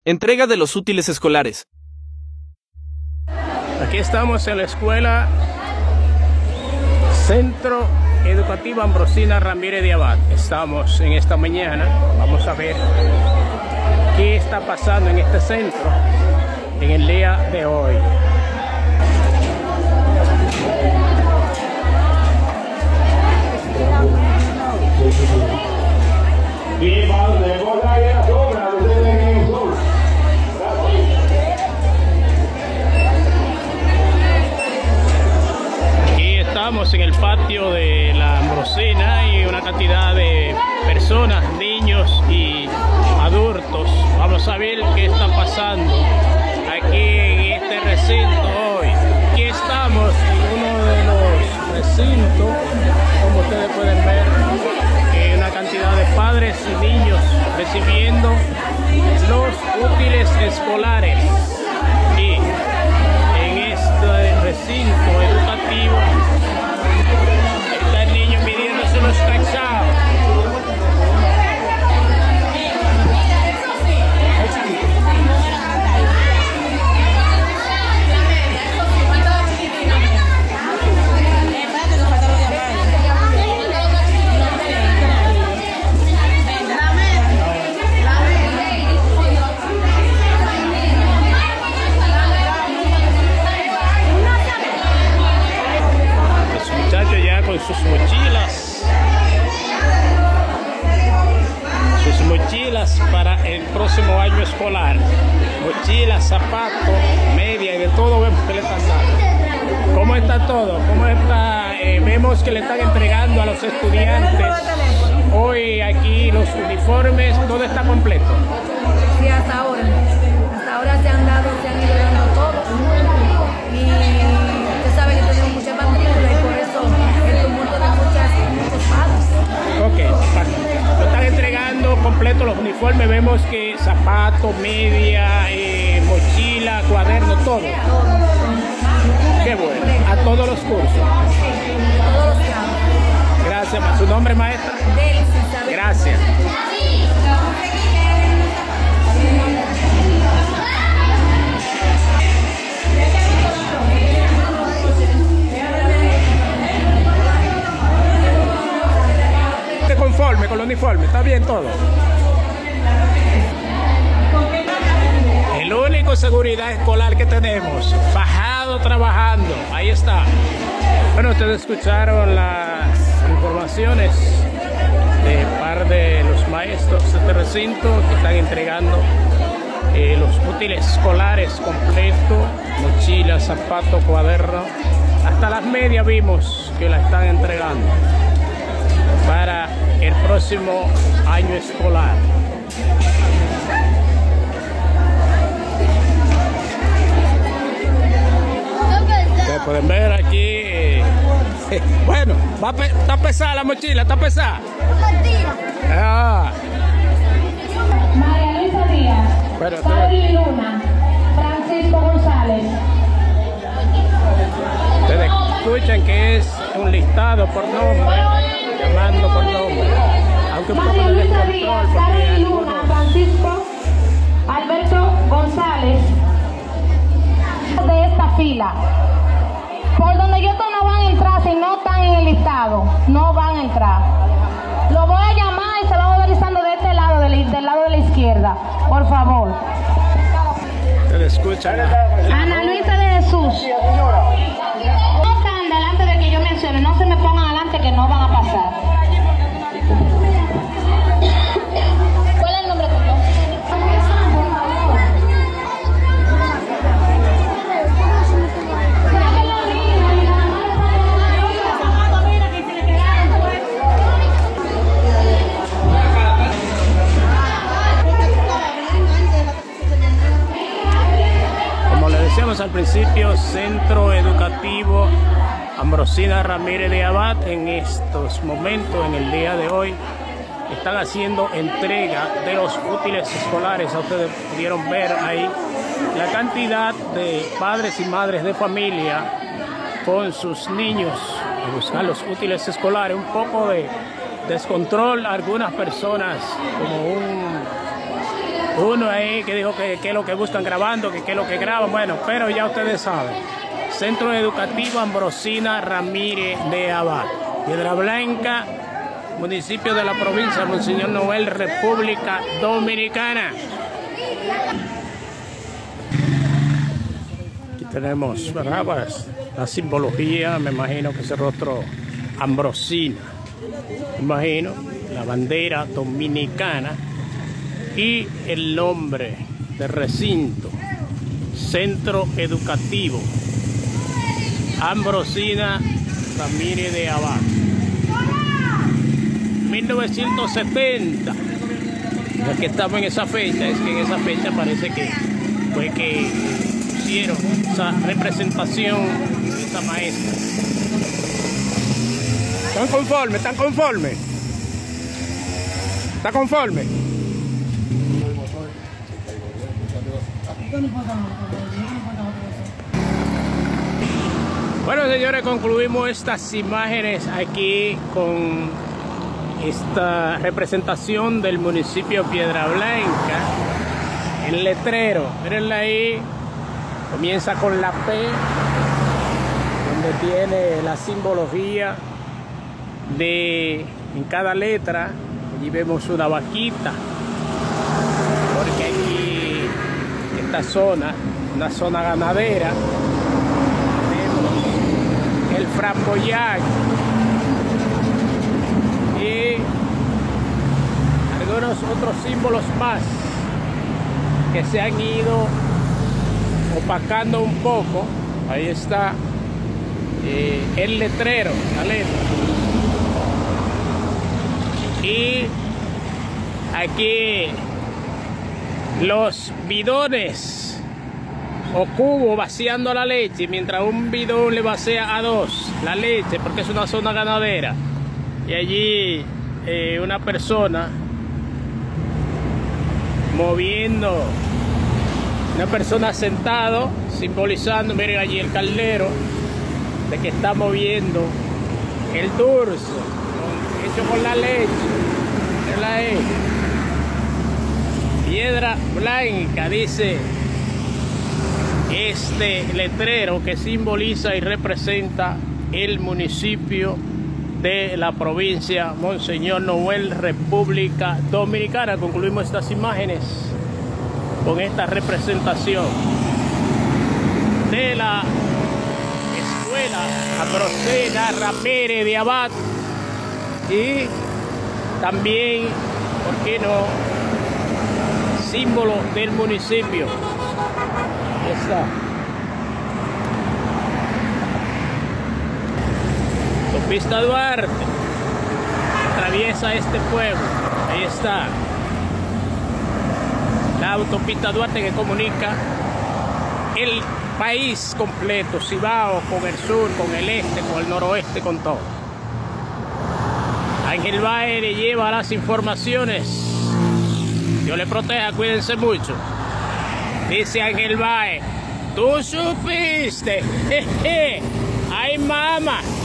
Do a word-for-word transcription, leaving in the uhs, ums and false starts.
Entrega de los útiles escolares. Aquí estamos en la escuela Centro Educativo Ambrosina Ramírez de Abad. Estamos en esta mañana. Vamos a ver qué está pasando en este centro en el día de hoy. Aquí estamos en el patio de la Ambrosina y una cantidad de personas, niños y adultos. Vamos a ver qué está pasando aquí en este recinto hoy. Aquí estamos en uno de los recintos, como ustedes pueden ver, eh, una cantidad de padres y niños recibiendo los útiles escolares. Y en este recinto educativo está el niño midiéndose los cachados. Sus mochilas, sus mochilas para el próximo año escolar, mochilas, zapatos, media y de todo vemos que le están dando. ¿Cómo está todo? ¿Cómo está? Eh, vemos que le están entregando a los estudiantes hoy aquí los uniformes, todo está completo. Sí, hasta ahora, hasta ahora se han dado, se han ido dando todo y usted sabe que tenemos mucha matrícula y por eso el tumulto de muchas, muchos padres. Ok, lo están entregando completo los uniformes, vemos que zapatos, media, eh, mochila, cuaderno, todo. Qué bueno, a todos los cursos. De todos los campos. Gracias, ¿su nombre, maestra? Delcy. Gracias. Conforme con el uniforme, está bien todo. El único seguridad escolar que tenemos, fajado trabajando, ahí está. Bueno, ustedes escucharon las informaciones de par de los maestros de este recinto que están entregando eh, los útiles escolares completos, mochilas, zapatos, cuadernos, hasta las medias vimos que la están entregando para el próximo año escolar. Ustedes pueden ver aquí, eh, eh, bueno, va pe está pesada la mochila, está pesada. Ah. María Luisa Díaz, bueno, Fabri Luna, Francisco González. Ustedes escuchan que es un listado por nombre, llamando por nombre, aunque un poco María de Luisa descontrol Díaz, porque Fabri Luna, algunos... Francisco Alberto González de esta fila. Por donde yo no van a entrar, si no están en el listado, no van a entrar. Lo voy a llamar y se va movilizando de este lado, del, del lado de la izquierda, por favor. Ustedes escuchan. Ana Luisa de Jesús. No están delante de que yo mencione, no se me pongan adelante que no van a pasar. ¿Cuál es el nombre tuyo? Como le decíamos al principio, Centro Educativo Ambrosina Ramírez de Abad, en estos momentos, en el día de hoy, están haciendo entrega de los útiles escolares. Ustedes pudieron ver ahí la cantidad de padres y madres de familia con sus niños a buscar los útiles escolares. Un poco de descontrol, algunas personas como un uno ahí que dijo que qué es lo que buscan grabando, que qué es lo que graban. Bueno, pero ya ustedes saben. Centro Educativo Ambrosina Ramírez de Abad, Piedra Blanca, municipio de la provincia Monseñor Noel, República Dominicana. Aquí tenemos, ¿verdad? Pues, la simbología, me imagino que ese rostro ambrosina, me imagino, la bandera dominicana y el nombre de recinto, Centro Educativo Ambrosina Ramírez de Abad. mil novecientos setenta. Ya que estamos en esa fecha, es que en esa fecha parece que fue que hicieron esa representación de esa maestra. ¿Están conformes? ¿Están conformes? ¿Está conforme? Bueno, señores, concluimos estas imágenes aquí con esta representación del municipio Piedra Blanca. El letrero, mírenla ahí, comienza con la P, donde tiene la simbología de en cada letra. Allí vemos una vaquita, porque aquí, esta zona, una zona ganadera, el framboyán y algunos otros símbolos más que se han ido opacando un poco. Ahí está eh, el letrero, la letra. Y aquí los bidones o cubo vaciando la leche, mientras un bidón le vacía a dos la leche, porque es una zona ganadera. Y allí eh, una persona moviendo, una persona sentado, simbolizando, miren allí el caldero, de que está moviendo el dulce, hecho con la leche. Mírala ahí. Piedra Blanca, dice este letrero que simboliza y representa el municipio de la provincia Monseñor Noel, República Dominicana. Concluimos estas imágenes con esta representación de la escuela Ambrosina Ramírez de Abad y también, ¿por qué no?, símbolo del municipio. Ahí está. Autopista Duarte atraviesa este pueblo. Ahí está la autopista Duarte que comunica el país completo, Cibao con el sur, con el este, con el noroeste, con todo. Ángel Bae le lleva las informaciones. Dios le proteja, cuídense mucho. Dice Ángel Bae, tú supiste, jeje, ay mamá.